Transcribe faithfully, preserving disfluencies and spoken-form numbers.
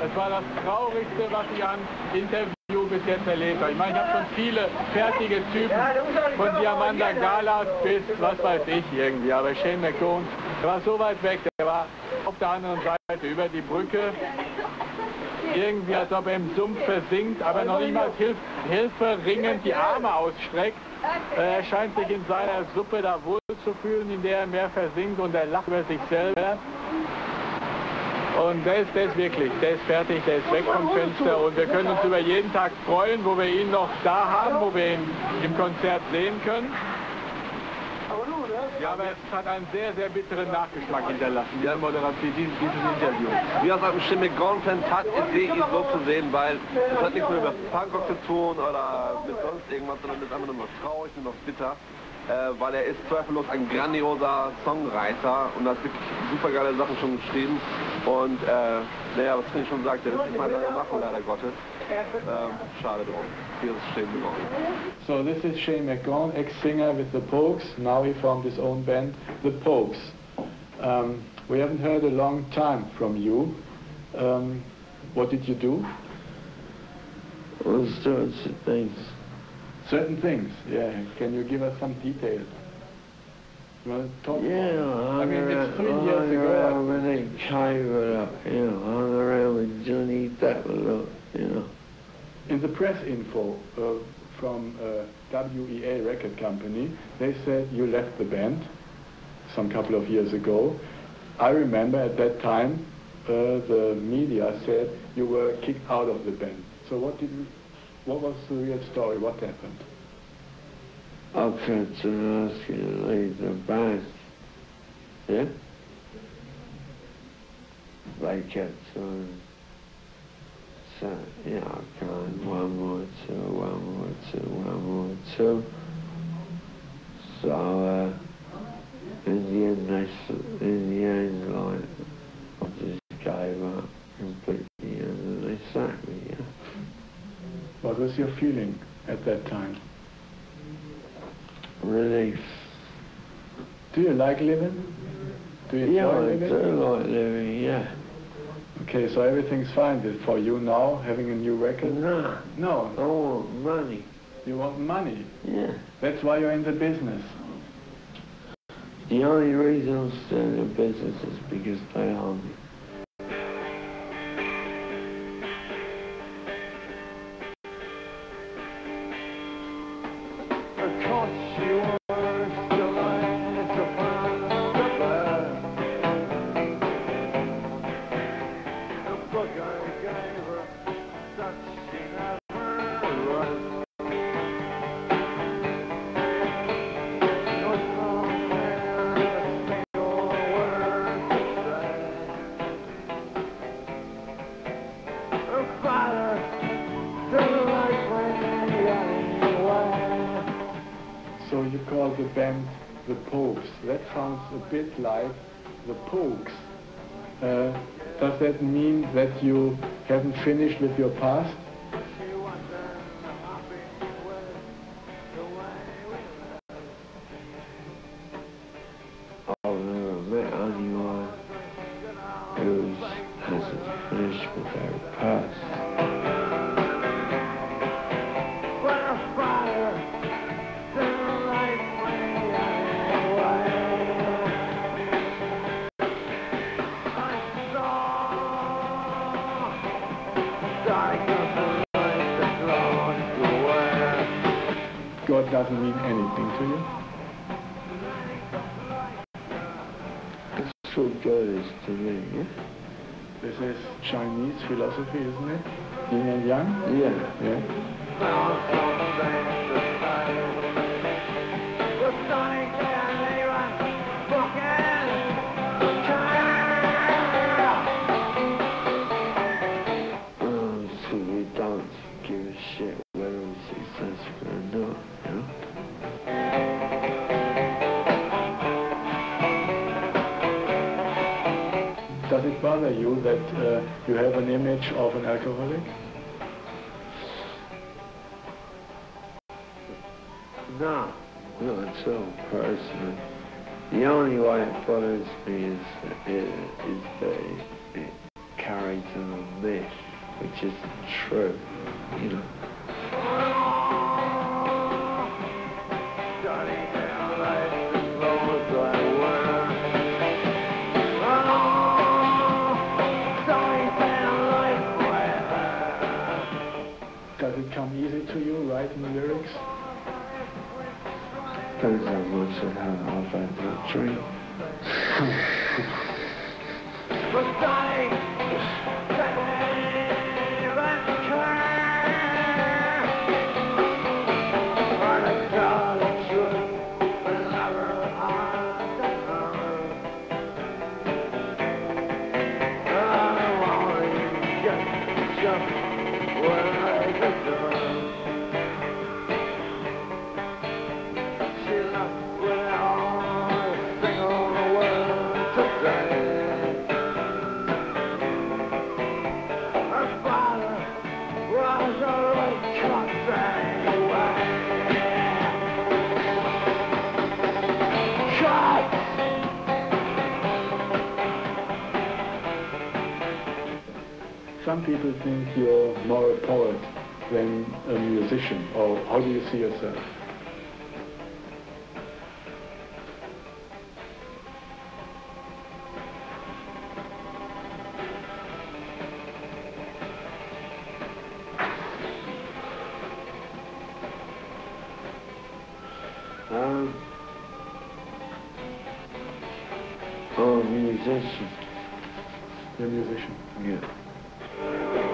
Das war das Traurigste, was ich an Interview bis jetzt erlebt habe. Ich meine, ich habe schon viele fertige Typen, von Diamanda Galas bis was weiß ich irgendwie, aber Shane MACGOWAN, der war so weit weg, der war auf der anderen Seite über die Brücke, irgendwie als ob er im Sumpf versinkt, aber noch niemals Hilf Hilfe ringend die Arme ausstreckt. Er scheint sich in seiner Suppe da wohl zu fühlen, in der er mehr versinkt, und er lacht über sich selber. Und der ist, der ist wirklich, der ist fertig, der ist weg vom Fenster, und wir können uns über jeden Tag freuen, wo wir ihn noch da haben, wo wir ihn im Konzert sehen können. Ja, aber es hat einen sehr, sehr bitteren Nachgeschmack hinterlassen, diese Moderation, dieses, dieses Interview. Wie aus einem Shane MACGOWAN-Fan tat es weh, ihn so zu sehen, weil es hat nichts mehr mit Punkrock zu tun oder mit sonst irgendwas, sondern es ist einfach nur noch traurig und noch bitter. Äh, weil er ist zweifellos ein grandioser Songwriter und hat wirklich super geile Sachen schon geschrieben. Und äh, naja, was Finn schon sagt, der ist nicht mal seine Mache, leider Gottes. Ähm, schade drum. Hier ist Shane MACGOWAN. So this is Shane MACGOWAN, ex-singer with the Pogues. Now he formed his own band, the Pogues. Um, we haven't heard a long time from you. Um, what did you do? Well, certain things. Certain things, yeah. Can you give us some details? You want to talk Yeah, about it? I mean, it's three hung years around ago. when they came it up, you know, hung around with Johnny Depp a lot, you know. In the press info uh, from uh, W E A record company, they said you left the band some couple of years ago. I remember at that time uh, the media said you were kicked out of the band. So what did you, what was the real story? What happened? I kept on asking to leave the band. Yeah? They kept on saying, yeah, okay, one more, two, one more, two, one more, two. So, uh, in the end, they, s- in the end, like, I just gave up completely and they sacked me, yeah. What was your feeling at that time? Relief. Do you like living? Do you Yeah, enjoy I living? do like living, yeah. Okay, so everything's fine for you now, having a new record? No, No, I want money. you want money. Yeah. That's why you're in the business. The only reason I'm still in the business is because they harm me. So you call the band the Pogues. That sounds a bit like the Pogues. Uh, does that mean that you haven't finished with your past? I've never met anyone who hasn't finished with their past. God doesn't mean anything to you? That's what God is to me, yeah? This is Chinese philosophy, isn't it? Yin and Yang? Yeah. Yeah. Um, so we don't give a shit whether we're successful or not, you know? Does it bother you that uh, you have an image of an alcoholic? No, not at all, personally. The only way it bothers me is, is, is that it, it carries on a myth. just true, you know. Does it come easy to you, writing lyrics? Depends how much and how I've had that drink. Some people think you're more a poet than a musician, or how do you see yourself? Um, oh, musician. You're a musician. Yeah.